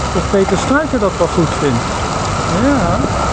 Of Peter Struiker dat wel goed vindt. Ja.